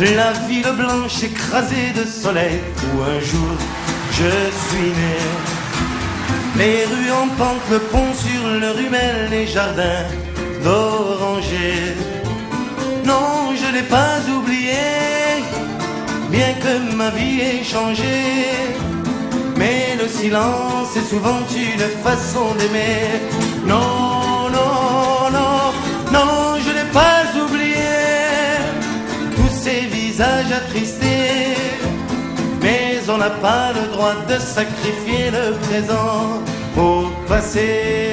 La ville blanche écrasée de soleil où un jour je suis né. Les rues en pente, le pont sur le Rumel, les jardins d'orangers. Non, je n'ai pas oublié, bien que ma vie ait changé. Mais le silence est souvent une façon d'aimer. Non, non, non, non, je n'ai pas oublié tous ces visages attristés. Mais on n'a pas le droit de sacrifier le présent au passé.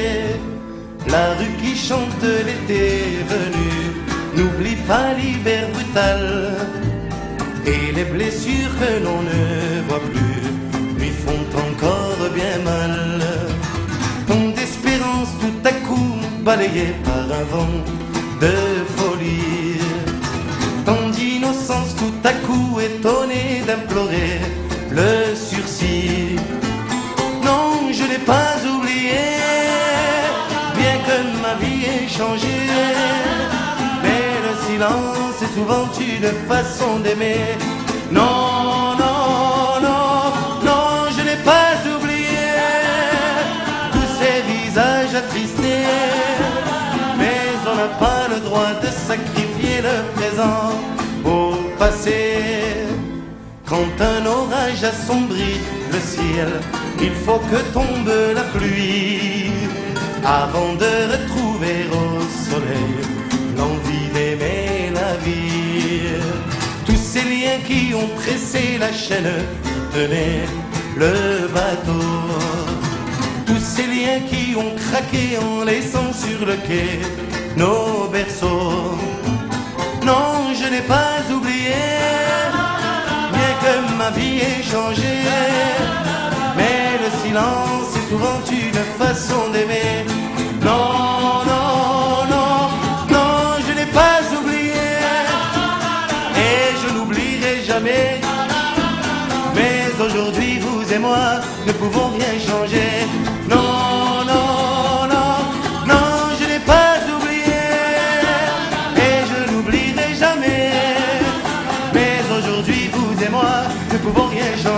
La rue qui chante l'été venu n'oublie pas l'hiver brutal. Et les blessures que l'on ne voit plus lui font encore bien mal. Ton espérance tout à coup balayée par un vent de folie. Tant d'innocence tout à coup étonnée d'implorer le sursis. Non, je n'ai pas oublié, bien que ma vie ait changé. Mais le silence est souvent une façon d'aimer. Non, non, non, non, je n'ai pas oublié tous ces visages attristés. Mais on n'a pas le droit de sacrifier le présent au passé. Quand un orage assombrit le ciel, il faut que tombe la pluie avant de retrouver au soleil l'envie d'aimer la vie. Tous ces liens qui ont tressé la chaîne qui tenait le bateau, tous ces liens qui ont craqué en laissant sur le quai nos berceaux. Non, je n'ai pas oublié, bien que ma vie ait changé. Mais le silence est souvent une façon d'aimer. Non, non, non, non, je n'ai pas oublié, et je n'oublierai jamais. Mais aujourd'hui, vous et moi ne pouvons rien changer. Non, non, non, non, je n'ai pas oublié, et je n'oublierai jamais. Mais aujourd'hui, vous et moi ne pouvons rien changer.